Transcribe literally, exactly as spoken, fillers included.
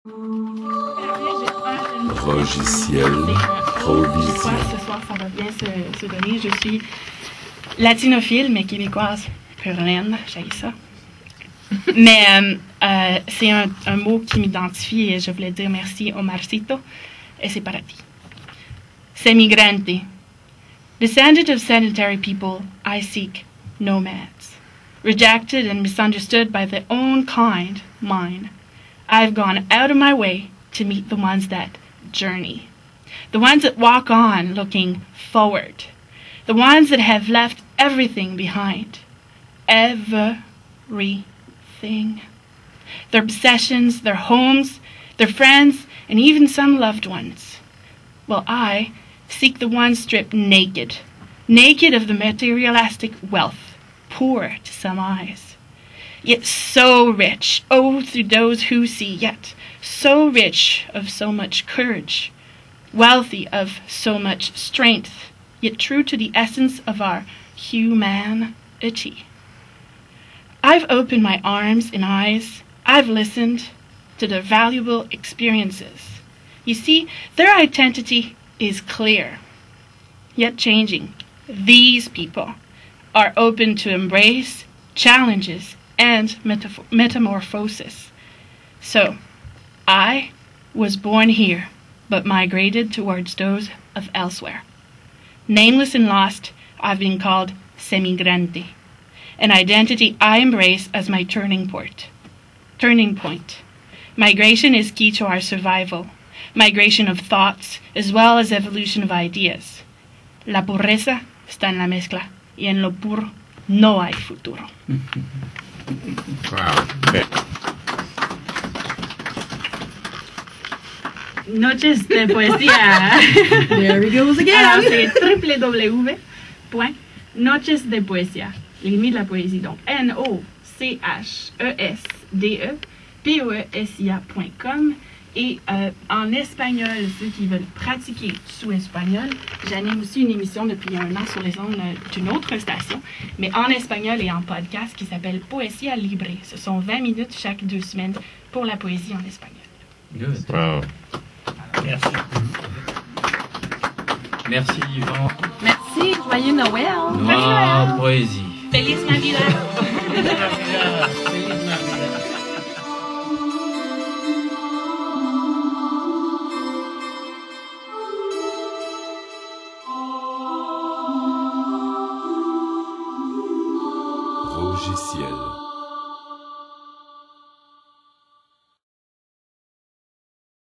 Rogiciel, provision. Ce soir, ça va bien se, se donner. Je suis latinophile, mais québécoise pure laine. J'ai ça. Mais euh, euh, c'est un, un mot qui m'identifie et je voulais dire merci Omarcito et c'est para ti. Semigrante. Descendant of sedentary people, I seek nomads. Rejected and misunderstood by their own kind, mine. I've gone out of my way to meet the ones that journey. The ones that walk on looking forward. The ones that have left everything behind. Everything. Their possessions, their homes, their friends, and even some loved ones. Well, I seek the ones stripped naked. Naked of the materialistic wealth, poor to some eyes. Yet so rich, oh, through those who see, yet so rich of so much courage, wealthy of so much strength, yet true to the essence of our humanity. I've opened my arms and eyes, I've listened to their valuable experiences. You see, their identity is clear, yet changing. These people are open to embrace challenges and metaf- metamorphosis. So, I was born here, but migrated towards those of elsewhere. Nameless and lost, I've been called semigrante, an identity I embrace as my turning point. Turning point. Migration is key to our survival. Migration of thoughts, as well as evolution of ideas. La pureza está en la mezcla, y en lo puro no hay futuro. Wow. Okay. Noches de poesía. There he goes again. Alors, c'est w w w point noches de poesía. Les nuits de la poésie. Donc, N O C H E S D E P O E S I A point com. Et euh, en espagnol, ceux qui veulent pratiquer sous espagnol, j'anime aussi une émission depuis un an sur les ondes d'une autre station, mais en espagnol et en podcast qui s'appelle Poésie Libre. Ce sont vingt minutes chaque deux semaines pour la poésie en espagnol. Good. Wow. Merci. Merci Yvan. Merci, joyeux Noël. Noire poésie. Feliz Navidad! Navidad.